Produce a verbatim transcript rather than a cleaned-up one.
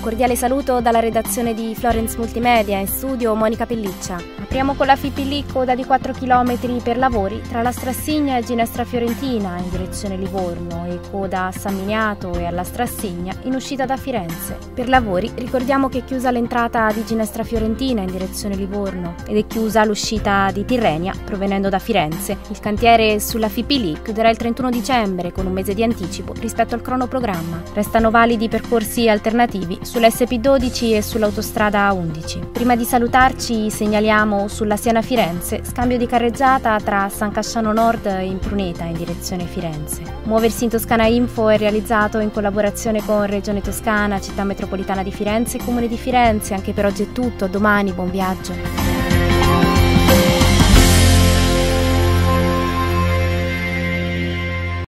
cordiale saluto dalla redazione di Florence Multimedia, in studio Monica Pelliccia. Apriamo con la Fipili, coda di quattro chilometri per lavori tra la Strassigna e Ginestra Fiorentina in direzione Livorno e coda a San Miniato e alla Strassigna in uscita da Firenze. Per lavori ricordiamo che è chiusa l'entrata di Ginestra Fiorentina in direzione Livorno ed è chiusa l'uscita di Tirrenia provenendo da Firenze. Il cantiere sulla Fipili chiuderà il trentuno dicembre con un mese di anticipo rispetto al cronoprogramma. Restano validi percorsi alternativi sull'S P dodici e sull'autostrada A undici. Prima di salutarci segnaliamo sulla Siena-Firenze scambio di carreggiata tra San Casciano Nord e Impruneta in direzione Firenze. Muoversi in Toscana Info è realizzato in collaborazione con Regione Toscana, Città Metropolitana di Firenze e Comune di Firenze. Anche per oggi è tutto, a domani, buon viaggio.